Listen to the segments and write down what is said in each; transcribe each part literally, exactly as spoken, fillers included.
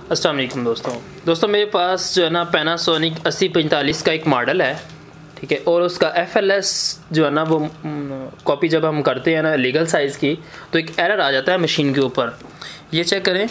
अस्सलाम वालेकुम दोस्तों दोस्तों मेरे पास जो है ना पैनासोनिक अस्सी पैंतालीस का एक मॉडल है, ठीक है। और उसका एफ एल एस जो है ना वो कॉपी जब हम करते हैं ना लीगल साइज़ की तो एक एरर आ जाता है मशीन के ऊपर। ये चेक करें,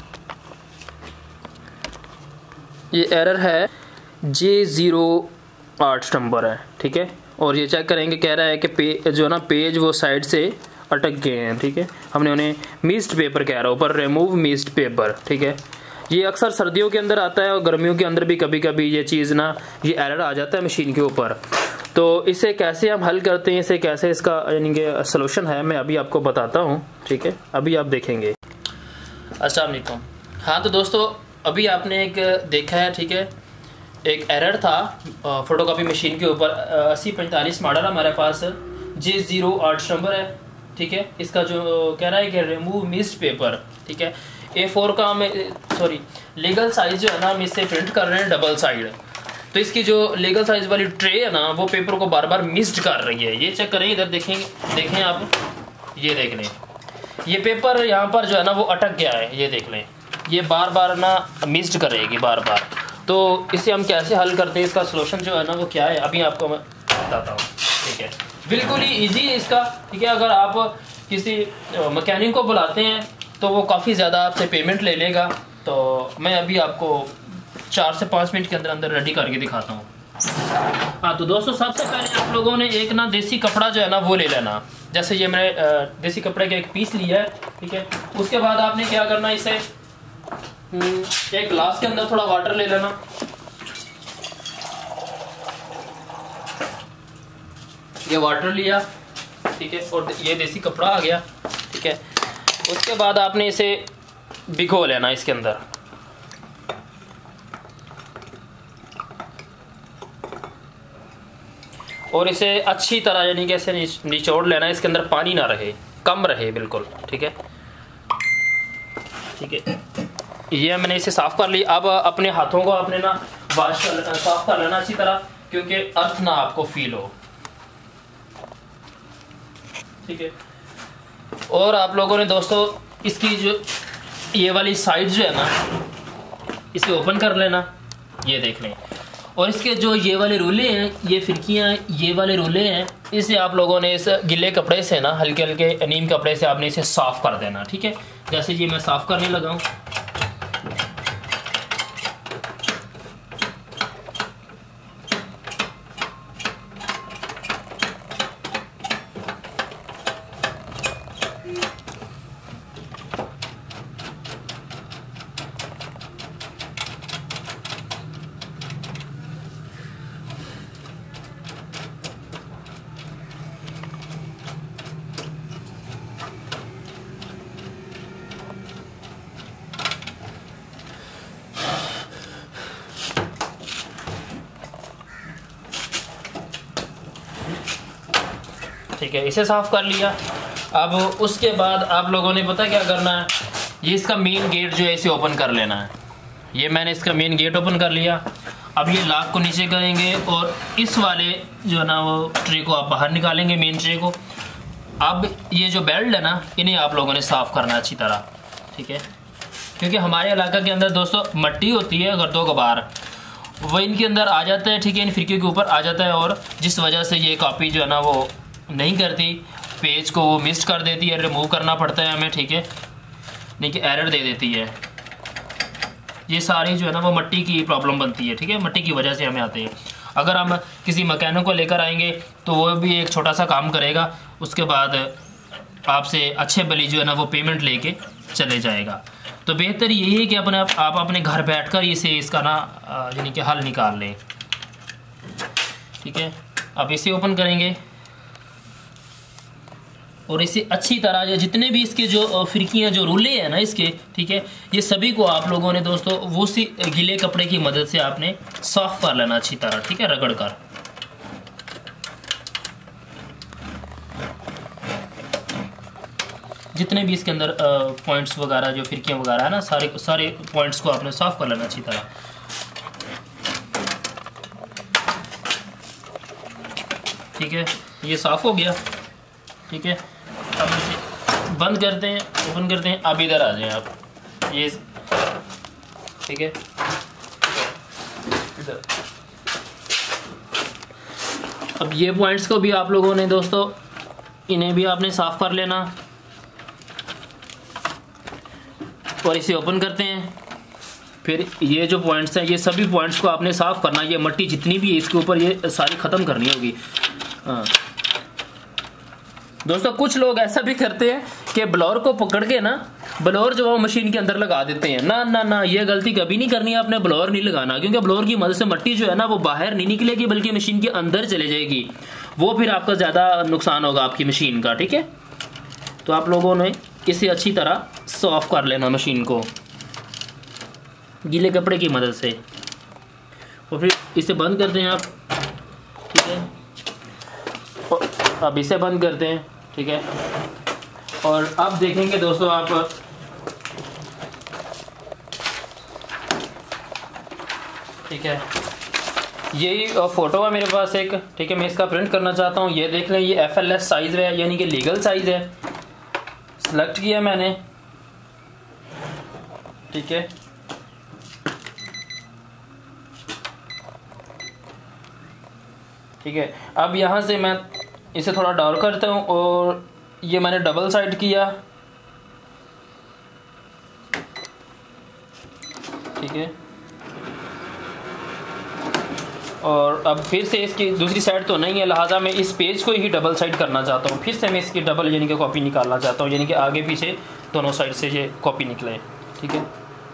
ये एरर है जे ज़ीरो आठ नंबर है, ठीक है। और ये चेक करेंगे, कह रहा है कि पे जो है ना पेज वो साइड से अटक गए हैं, ठीक है। हमने उन्हें मिस्ड पेपर कह रहा है ऊपर, रिमूव मिस्ड पेपर, ठीक है। ये अक्सर सर्दियों के अंदर आता है और गर्मियों के अंदर भी कभी कभी ये चीज़ ना ये एरर आ जाता है मशीन के ऊपर। तो इसे कैसे हम हल करते हैं, इसे कैसे इसका यानी कि सलूशन है, मैं अभी आपको बताता हूँ, ठीक है। अभी आप देखेंगे। अस्सलाम वालेकुम। हाँ तो दोस्तों अभी आपने एक देखा है, ठीक है, एक एरर था फोटोकॉपी मशीन के ऊपर। अस्सी पैंतालीस मॉडल हमारे पास जे ज़ीरो आठ नंबर है, ठीक है। इसका जो कह रहा है कि रिमूव मिस्ड पेपर, ठीक है। ए फोर का हमें सॉरी लीगल साइज जो है ना हम इससे प्रिंट कर रहे हैं डबल साइड। तो इसकी जो लीगल साइज वाली ट्रे है ना वो पेपर को बार बार मिस्ड कर रही है। ये चेक करें, इधर देखेंगे, देखें आप, ये देख लें, ये पेपर यहाँ पर जो है ना वो अटक गया है, ये देख लें, ये बार बार ना मिस्ड करेगी बार बार। तो इसे हम कैसे हल करते हैं, इसका सलूशन जो है ना वो क्या है, अभी आपको मैं बताता हूँ, ठीक है। बिल्कुल ही ईजी है इसका, ठीक है। अगर आप किसी मैकेनिक को बुलाते हैं तो वो काफ़ी ज़्यादा आपसे पेमेंट ले लेगा। तो मैं अभी आपको चार से पाँच मिनट के अंदर अंदर रेडी करके दिखाता हूँ। हाँ तो दोस्तों सबसे पहले आप लोगों ने एक ना देसी कपड़ा जो है ना वो ले लेना। जैसे ये मैंने देसी कपड़े का एक पीस लिया है, ठीक है। उसके बाद आपने क्या करना, इसे एक ग्लास के अंदर थोड़ा वाटर ले लेना, ये वाटर लिया, ठीक है। और ये देसी कपड़ा आ गया, ठीक है। उसके बाद आपने इसे भिगो लेना इसके अंदर, और इसे अच्छी तरह यानी कि ऐसे निचोड़ लेना, इसके अंदर पानी ना रहे, कम रहे बिल्कुल, ठीक है, ठीक है। ये मैंने इसे साफ कर ली। अब अपने हाथों को आपने ना वॉश कर साफ कर लेना अच्छी तरह, क्योंकि अर्थ ना आपको फील हो, ठीक है। और आप लोगों ने दोस्तों इसकी जो ये वाली साइड जो है ना इसे ओपन कर लेना, ये देख लें। और इसके जो ये वाले रोले हैं, ये फिरकियाँ, ये वाले रोले हैं, इसे आप लोगों ने इस गिले कपड़े से ना हल्के हल्के नीम कपड़े से आपने इसे साफ कर देना, ठीक है। जैसे ये मैं साफ करने लगा हूँ, ठीक है, इसे साफ कर लिया। अब उसके बाद आप लोगों ने पता क्या करना है, ये इसका मेन गेट जो है इसे ओपन कर लेना है। ये मैंने इसका मेन गेट ओपन कर लिया। अब ये लॉक को नीचे करेंगे और इस वाले जो है ना वो ट्रे को आप बाहर निकालेंगे, मेन ट्रे को। अब ये जो बेल्ट है ना इन्हें आप लोगों ने साफ़ करना अच्छी तरह, ठीक है। क्योंकि हमारे इलाके के अंदर दोस्तों मट्टी होती है, गर्दो गबार, वो इनके अंदर आ जाता है, ठीक है, इन फिरकियों के ऊपर आ जाता है। और जिस वजह से ये कॉपी जो है ना वो नहीं करती, पेज को वो मिस कर देती है, रिमूव करना पड़ता है हमें, ठीक है, नहीं कि एरर दे देती है। ये सारी जो है ना वो मट्टी की प्रॉब्लम बनती है, ठीक है, मट्टी की वजह से हमें आते हैं। अगर हम किसी मैकेनिक को लेकर आएंगे तो वो भी एक छोटा सा काम करेगा, उसके बाद आपसे अच्छे भली जो है ना वो पेमेंट लेके चले जाएगा। तो बेहतर यही है कि अपने आप अपने घर बैठकर इसे इसका ना यानी कि हल निकाल लें, ठीक है। अब इसे ओपन करेंगे और इसे अच्छी तरह जो जितने भी इसके जो फिरकियाँ जो रूले हैं ना इसके, ठीक है, ये सभी को आप लोगों ने दोस्तों वो सी गीले कपड़े की मदद से आपने साफ कर लेना अच्छी तरह, ठीक है, रगड़ कर। जितने भी इसके अंदर पॉइंट्स वगैरह जो फिरकियाँ वगैरह है ना, सारे सारे पॉइंट्स को आपने साफ कर लेना अच्छी तरह, ठीक है। ये साफ हो गया, ठीक है। अब इसे बंद करते हैं, ओपन करते हैं। अब इधर आ जाएं आप, ये ठीक है। अब ये पॉइंट्स को भी आप लोगों ने दोस्तों, इन्हें भी आपने साफ कर लेना और इसे ओपन करते हैं। फिर ये जो पॉइंट्स हैं, ये सभी पॉइंट्स को आपने साफ करना। ये मट्टी जितनी भी है इसके ऊपर ये सारी ख़त्म करनी होगी। हाँ दोस्तों, कुछ लोग ऐसा भी करते हैं कि ब्लोअर को पकड़ के ना, ब्लोअर जो है मशीन के अंदर लगा देते हैं। ना ना ना, ये गलती कभी नहीं करनी है, आपने ब्लोअर नहीं लगाना, क्योंकि ब्लोअर की मदद से मट्टी जो है ना वो बाहर नहीं निकलेगी बल्कि मशीन के अंदर चले जाएगी। वो फिर आपका ज़्यादा नुकसान होगा आपकी मशीन का, ठीक है। तो आप लोगों ने इसे अच्छी तरह साफ कर लेना मशीन को गीले कपड़े की मदद से, और फिर इसे बंद करते हैं आप, ठीक है। और अब इसे बंद करते हैं, ठीक है। और अब देखेंगे दोस्तों आप, ठीक है, यही फ़ोटो है मेरे पास एक, ठीक है। मैं इसका प्रिंट करना चाहता हूँ। ये देख लें, ये एफ एल एस साइज़ है, यानी कि लीगल साइज़ है। सेलेक्ट किया मैंने, ठीक है। ठीक है, अब यहाँ से मैं इसे थोड़ा डाउन करता हूँ और ये मैंने डबल साइड किया, ठीक है। और अब फिर से इसकी दूसरी साइड तो नहीं है, लिहाजा मैं इस पेज को ही डबल साइड करना चाहता हूँ। फिर से मैं इसकी डबल यानी कि कॉपी निकालना चाहता हूँ, यानी कि आगे पीछे दोनों साइड से ये कॉपी निकले, ठीक है।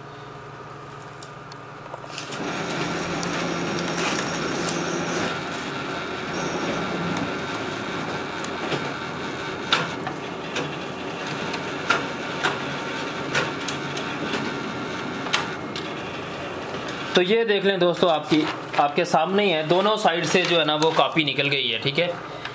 तो ये देख लें दोस्तों, आपकी आपके सामने ही है, दोनों साइड से जो है ना वो कॉपी निकल गई है, ठीक है।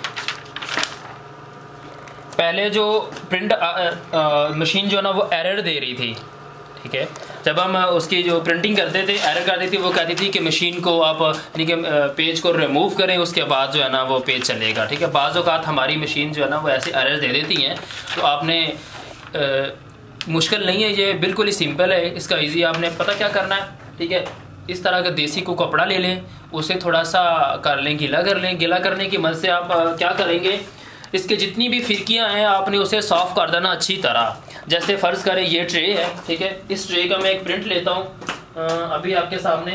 पहले जो प्रिंट मशीन जो है ना वो एरर दे रही थी, ठीक है। जब हम उसकी जो प्रिंटिंग करते थे एरर करती थी, वो कहती थी कि मशीन को आप यानी कि पेज को रिमूव करें, उसके बाद जो है ना वो पेज चलेगा, ठीक है। बाज़ औक़ात हमारी मशीन जो है ना वो ऐसे एरर दे देती हैं। तो आपने आ, मुश्किल नहीं है, ये बिल्कुल ही सिंपल है, इसका ईजी। आपने पता क्या करना है, ठीक है। इस तरह का देसी को कपड़ा ले लें, उसे थोड़ा सा कर लें, गीला कर लें। गीला करने की मदद से आप आ, क्या करेंगे, इसके जितनी भी फिरकियां हैं आपने उसे साफ़ कर देना अच्छी तरह। जैसे फ़र्ज़ करें ये ट्रे है, ठीक है। इस ट्रे का मैं एक प्रिंट लेता हूँ अभी आपके सामने,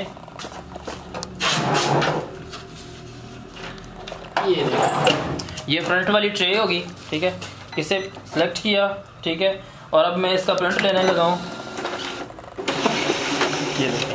ये देखो, ये फ्रंट वाली ट्रे होगी, ठीक है। इसे सेलेक्ट किया, ठीक है। और अब मैं इसका प्रिंट लेने लगा हूँ, ये देखो।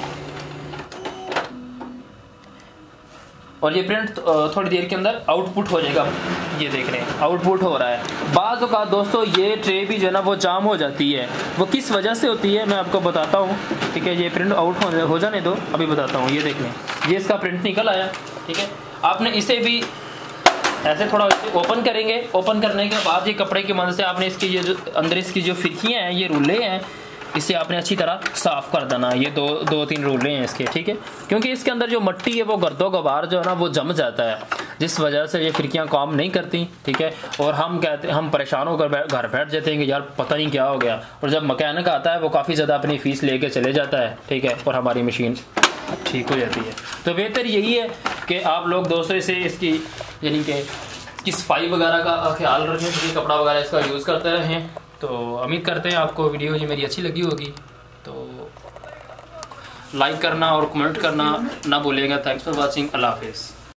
और ये प्रिंट थोड़ी देर के अंदर आउटपुट हो जाएगा, ये देख रहे हैं आउटपुट हो रहा है। बाज़ औक़ात दोस्तों ये ट्रे भी जो है ना वो जाम हो जाती है, वो किस वजह से होती है मैं आपको बताता हूँ, ठीक है। ये प्रिंट आउट हो, हो जाने दो, अभी बताता हूँ। ये देख लें, ये इसका प्रिंट निकल आया, ठीक है। आपने इसे भी ऐसे थोड़ा ओपन करेंगे। ओपन करने के बाद ये कपड़े की मदद से आपने इसकी ये जो अंदर इसकी जो फिरकियाँ हैं, ये रूले हैं, इसे आपने अच्छी तरह साफ़ कर देना। ये दो दो तीन रूले हैं इसके, ठीक है। क्योंकि इसके अंदर जो मट्टी है वो गर्दो गबार जो है ना वो जम जाता है, जिस वजह से ये फिरकियाँ काम नहीं करती, ठीक है। और हम कहते हम परेशान होकर घर बैठ जाते हैं कि यार पता नहीं क्या हो गया। और जब मैकेनिक आता है वो काफ़ी ज़्यादा अपनी फ़ीस लेके चले जाता है, ठीक है, और हमारी मशीन ठीक हो जाती है। तो बेहतर यही है कि आप लोग दोस्तों इसे इसकी यानी कि की सफाई वगैरह का ख्याल रखें, क्योंकि कपड़ा वगैरह इसका यूज़ करते रहें। तो उम्मीद करते हैं आपको वीडियो ये मेरी अच्छी लगी होगी, तो लाइक करना और कमेंट करना ना भूलिएगा। थैंक्स फॉर वाचिंग, अल्लाह हाफिज़।